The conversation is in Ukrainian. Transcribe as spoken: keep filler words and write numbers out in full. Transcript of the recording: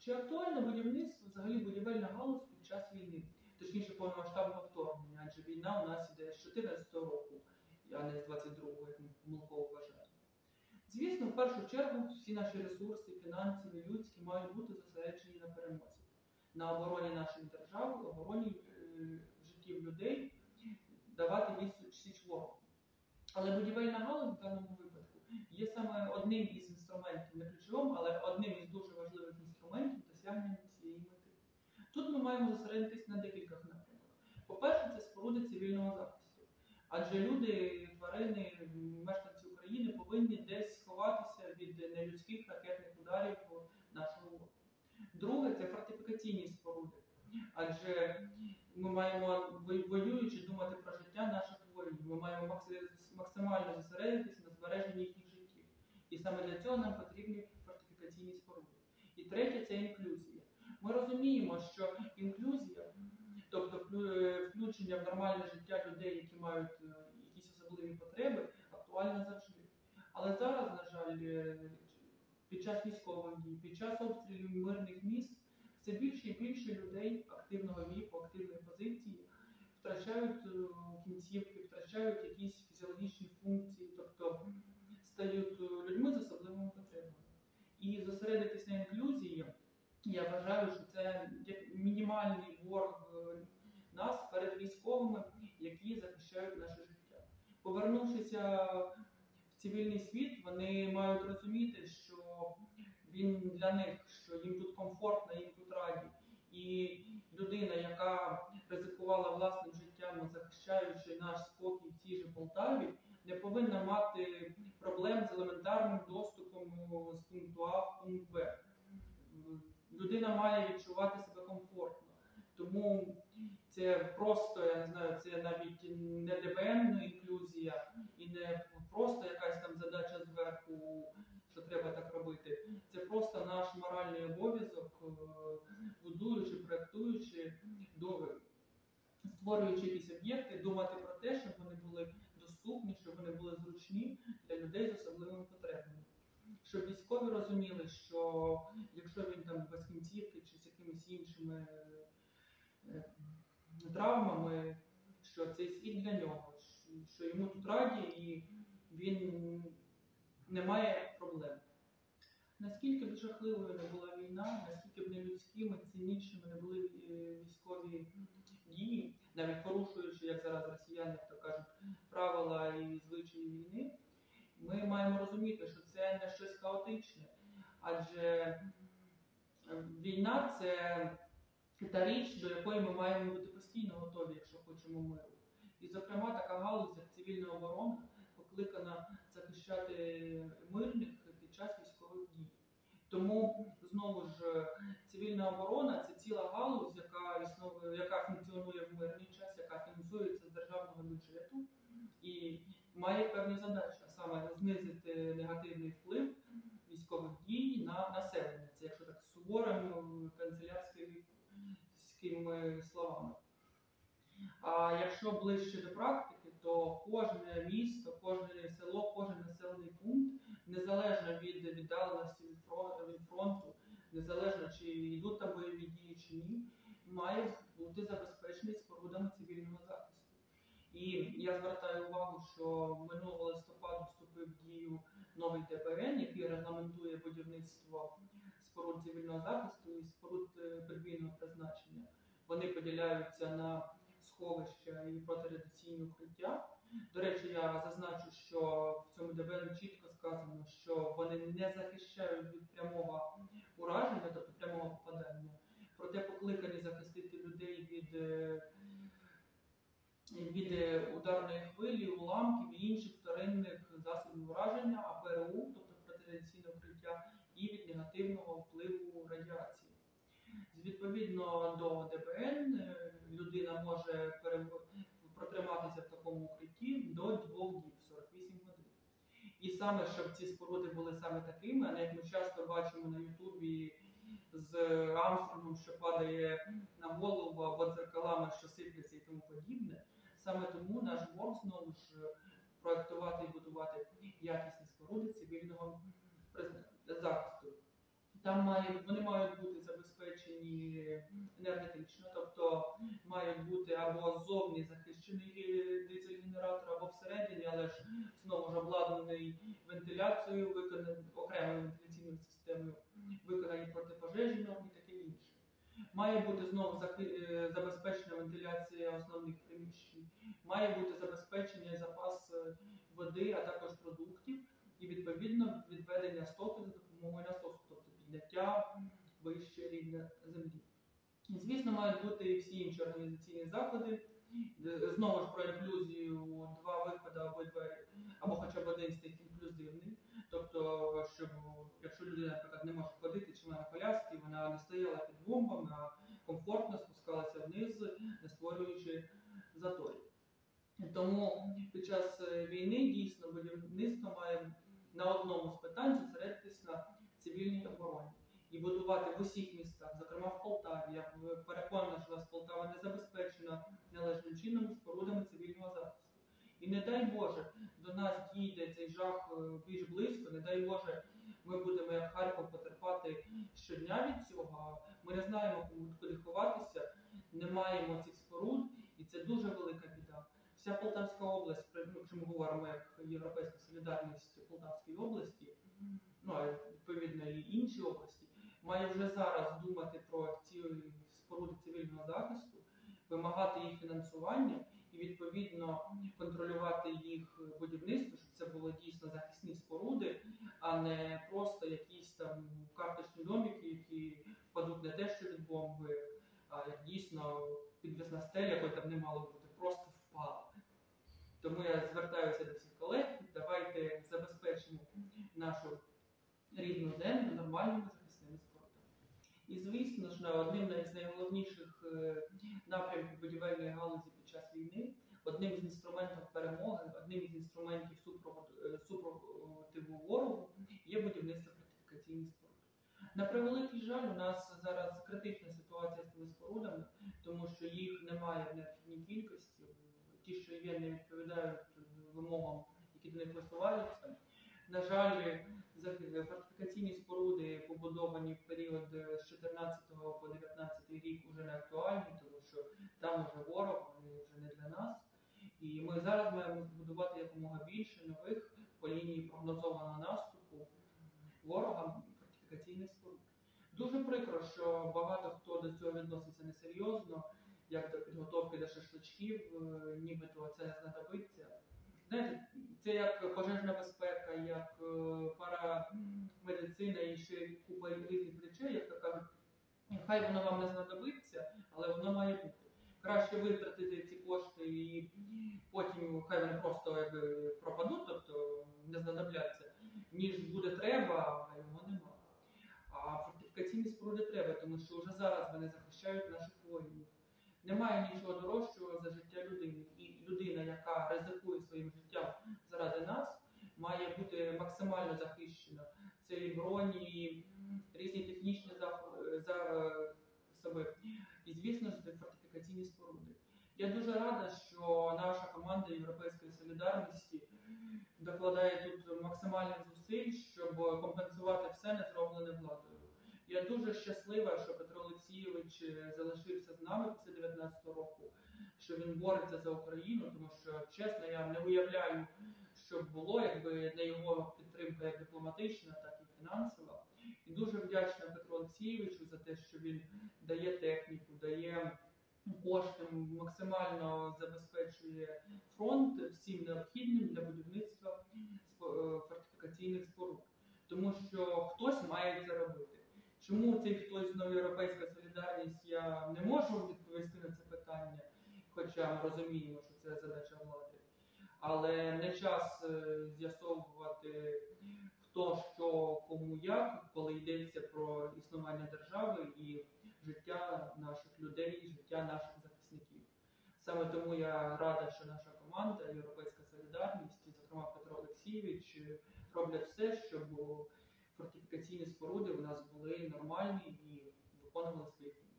Чи актуальне будівництво, взагалі будівельна галузь під час війни? Точніше, повномасштабного вторгнення, адже війна у нас іде з чотирнадцятого року, а не з двадцять другого, як ми помилково вважаємо. Звісно, в першу чергу всі наші ресурси, фінансові, людські, мають бути зосереджені на перемозі. На обороні нашої держави, обороні е, життів людей, давати відсіч січ ворогу. Але будівельна галузь в даному випадку є саме одним із інструментів, не ключовим, але одним із дуже важливих інструментів досягнення цієї мети. Тут ми маємо зосередитись на декількох напрямках. По-перше, це споруди цивільного захисту. Адже люди, тварини, мешканці України повинні десь сховатися від нелюдських ракетних ударів нашого ворога. Друге, це фортифікаційні споруди. Адже ми маємо, воюючи, думати про життя наших воїнів. Ми маємо максимально зосередитися на збереженні їхніх життів. І саме для цього нам потрібні фортифікаційні споруди. І третє – це інклюзія. Ми розуміємо, що інклюзія, тобто включення в нормальне життя людей, які мають якісь особливі потреби, актуальна завжди. Але зараз, на жаль, під час військових дій, під час обстрілів мирних міст, все більше і більше людей активного віку, активної позиції втрачають кінцівки, втрачають якісь фізіологічні функції, тобто стають людьми з особливими потребами. І зосередитись на інклюзії, я вважаю, що це мінімальний борг нас перед військовими, які захищають наше життя. Повернувшися в цивільний світ, вони мають розуміти, що він для них, що їм тут комфортно, їм тут раді. І людина, яка ризикувала власним життям, захищаючи наш спокій в цій же Полтаві, не повинна мати проблем з елементарним доступом з пункту А в пункт Б. Людина має відчувати себе комфортно. Тому це просто, я не знаю, це навіть не ДБН інклюзія і не просто якась там задача зверху, що треба так робити. Це просто наш моральний обов'язок, будуючи, проєктуючи, створюючи якісь об'єкти, думати про те, щоб вони були доступні, щоб вони були зручні для людей з особливими потребами. Щоб військові розуміли, що якщо він там без кінцівки чи з якимись іншими травмами, що цей світ для нього, що йому тут раді і він не має проблем. Наскільки б жахливою не була війна, наскільки б нелюдськими, цинічними не були військові дії, навіть порушуючи, як зараз росіяни, як то кажуть, правила і звичаї війни, ми маємо розуміти, що це не щось хаотичне. Адже війна – це та річ, до якої ми маємо бути постійно готові, якщо хочемо миру. І, зокрема, така галузь, як цивільна оборона, покликана захищати мирних під час військових дій. Тому, знову ж, цивільна оборона – це ціла галузь, яка існує, яка функціонує в мирний час, яка фінансується з державного бюджету і має певні задачі, а саме знизити негативний вплив військових дій на населення. Це, якщо так суворим канцелярськими словами. А якщо ближче до практики, то кожне місто, кожне село, кожен населений пункт, незалежно від віддаленості від фронту, незалежно чи йдуть там бойові дії чи ні, має бути забезпечений спорудами цивільного захисту. І я звертаю увагу, що минулого листопаду вступив в дію новий ДБН, який регламентує будівництво споруд цивільного захисту і споруд подвійного призначення. Вони поділяються на сховища і протирадіаційні укриття. До речі, я зазначу, що в цьому ДБН чітко сказано, що вони не захищають від прямого ураження, тобто прямого попадання, проте покликані захистити людей від, від ударної хвилі, уламків і інших вторинних засобів ураження, а ПРУ, тобто протирадіаційне укриття, і від негативного впливу радіації. Відповідно до ДБН, людина може протриматися в такому укритті до двох діб, сорок вісім годин. І саме, щоб ці споруди були саме такими, а не як ми часто бачимо на Ютубі з Армстронгом, що падає на голову, або дзеркалами, що сипляться і тому подібне, саме тому наш борг знову ж проєктувати і будувати якісні споруди цивільного захисту. Там має, вони мають бути забезпечені енергетична, тобто мають бути або ззовні захищений дизель-генератор, або всередині, але ж знову ж обладнаний вентиляцією, виконаний окремою вентиляційною системою, виконані протипожежні норми і таке інше. Має бути знову забезпечена вентиляція основних приміщень, має бути забезпечений запас води, а також продуктів, і відповідно відведення стоку за допомогою насосу, тобто підняття вище рівня землі. І, звісно, мають бути і всі інші організаційні заходи. Знову ж про інклюзію, два виходи або, два, або хоча б один з них інклюзивний. Тобто, щоб якщо людина, наприклад, не може ходити чи має коляски, вона не стояла під бомбами, а комфортно спускалася вниз, не створюючи заторів. Тому під час війни дійсно будівництво має на одному з питань зосередитись на цивільній обороні і будувати в усіх містах, зокрема в Полтаві. Я переконана, що у нас Полтава не забезпечена належним чином спорудами цивільного захисту. І не дай Боже, до нас дійде цей жах більш близько, не дай Боже, ми будемо, як Харків, потерпати щодня від цього. Ми не знаємо, куди ховатися, не маємо цих споруд, і це дуже велика біда. Вся Полтавська область, якщо ми говоримо як Європейська солідарність Полтавської області, ну а відповідно і інші області, має вже зараз думати про ці споруди цивільного захисту, вимагати їх фінансування і відповідно контролювати їх будівництво, щоб це було дійсно захисні споруди, а не просто якісь там карточні домики, які впадуть не те, що від бомби, а як дійсно підвісна стеля, якої там не мало бути, просто впала. Тому я звертаюся до всіх колег, давайте забезпечимо нашу рідну землю нормальними захисними спорудами. І, звісно ж, одним з найголовніших напрямків будівельної галузі під час війни, одним із інструментів перемоги, одним із інструментів супротиву ворогу є будівництво фортифікаційних споруд. На превеликий жаль, у нас зараз критична ситуація з цими спорудами, тому що їх немає в необхідній кількості. Ті, що є, не відповідають вимогам, які до них висуваються. На жаль, фортифікаційні споруди, побудовані в період з чотирнадцятого по дев'ятнадцятий рік, вже не актуальні, тому що там вже ворог, вони вже не для нас. І ми зараз маємо будувати якомога більше нових по лінії прогнозованого наступу ворога фортифікаційних споруд. Дуже прикро, що багато хто до цього відноситься несерйозно, як до підготовки до шашличків, нібито це не знадобиться. Знаєте, це як пожежна безпека, як парамедицина і ще купа різних речей, як то кажуть, хай воно вам не знадобиться, але воно має бути. Краще витратити ці кошти і потім хай вони просто якби пропадуть, тобто не знадобляться, ніж буде треба, а його немає. А фортифікаційні споруди треба, тому що вже зараз вони захищають наших воїнів. Немає нічого дорожчого за життя людини. І людина, яка ризикує своїм життям заради нас, має бути максимально захищена. Це і броні, і різні технічні засоби. І, звісно ж, це фортифікаційні споруди. Я дуже рада, що наша команда Європейської солідарності докладає тут максимальних зусиль, щоб компенсувати все не зроблене владою. Я дуже щаслива, що Петро Олексійович залишився з нами після дев'ятнадцятого року, що він бореться за Україну, тому що, чесно, я не уявляю, що б було, якби не його підтримка як дипломатична, так і фінансова. І дуже вдячна Петру Олексійовичу за те, що він дає техніку, дає кошти, максимально забезпечує фронт всім необхідним для будівництва фортифікаційних споруд. Тому що хтось має це робити. Чому цей хтось, знову Європейська солідарність, я не можу відповісти на це питання, хоча ми розуміємо, що це задача влади. Але не час з'ясовувати, хто, що, кому, як, коли йдеться про існування держави і життя наших людей, життя наших захисників. Саме тому я рада, що наша команда Європейська солідарність, і, зокрема, Петро Олексійович, роблять все, щоб фортифікаційні споруди у нас були нормальні і виконували свої функції.